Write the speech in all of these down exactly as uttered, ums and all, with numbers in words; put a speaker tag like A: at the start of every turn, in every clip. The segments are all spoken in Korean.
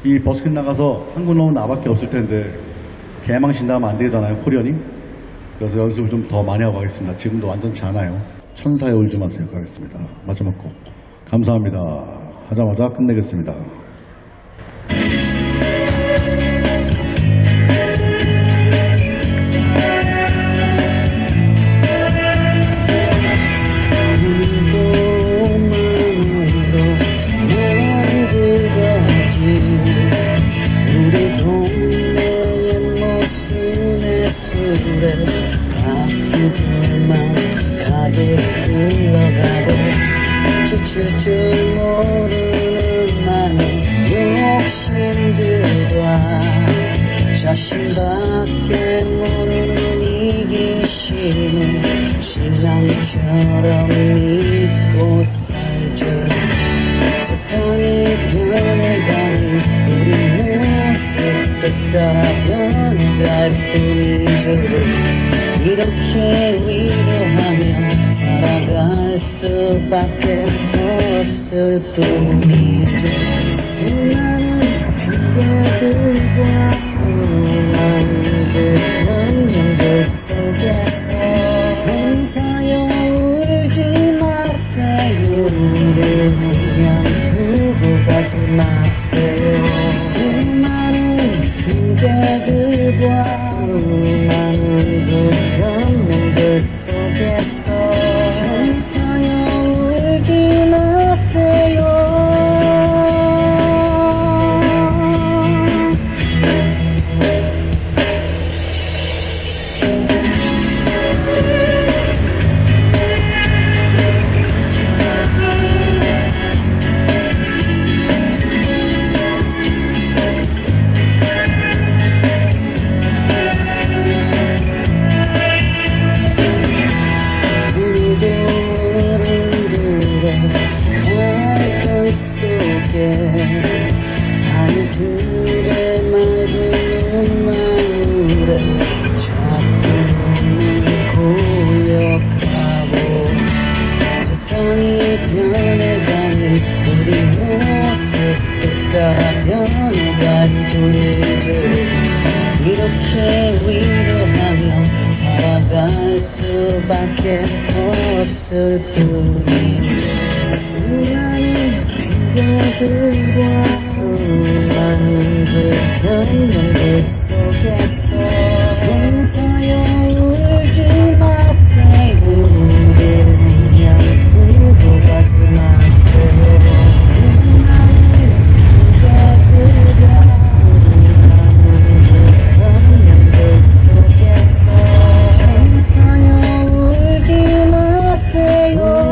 A: 이 버스킹 나가서 한국 나온 나밖에 없을 텐데 개망신 나면 안 되잖아요, 코리언이. 그래서 연습을 좀 더 많이 하고 가겠습니다. 지금도 완전치 않아요. 천사에 울지 마세요 가겠습니다. 마지막 곡 감사합니다. 하자마자 끝내겠습니다.
B: 우리 동네의 모순의 술에 바퀴들만 가득 흘러가고 지칠 줄 모르는 많은 욕심들과 자신밖에 모르는 이기심을 신앙처럼 믿고 살죠. 세상이 변해가니 우리 모습도 따라 변해갈 뿐이죠. 이렇게 위로하며 살아갈 수밖에 없을 뿐이죠. 수많은 핑계들과 수많은 그 변명들 속에서 천사여 울지 마세요. 우릴 그냥 두고 가지 마세요. 수많은 핑계들과 수많은 그 변명들 속에서 천사여 울지 마세요. 속에 아이들의 맑은 눈망울에 자꾸 눈을 고역하고 세상이 변해가니 우리 모습도 따라 변해갈 뿐이죠. 이렇게 위로하며 살아갈 수밖에 없을 뿐이죠. 수많은 핑계들과 수많은 그 변명들 속에서 천사여 울지 마세요. 우릴 그냥 두고 가지 마세요. 수많은 핑계들과 수많은 그 변명들 속에서 천사여 울지 마세요.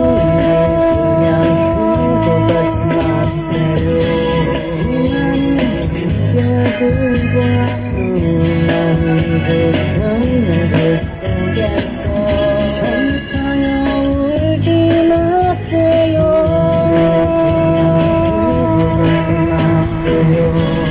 B: 수많은 핑계들과 수많은 그 변명들 속에서 천사여 울지 마세요. 그냥 두고 가지 마세요.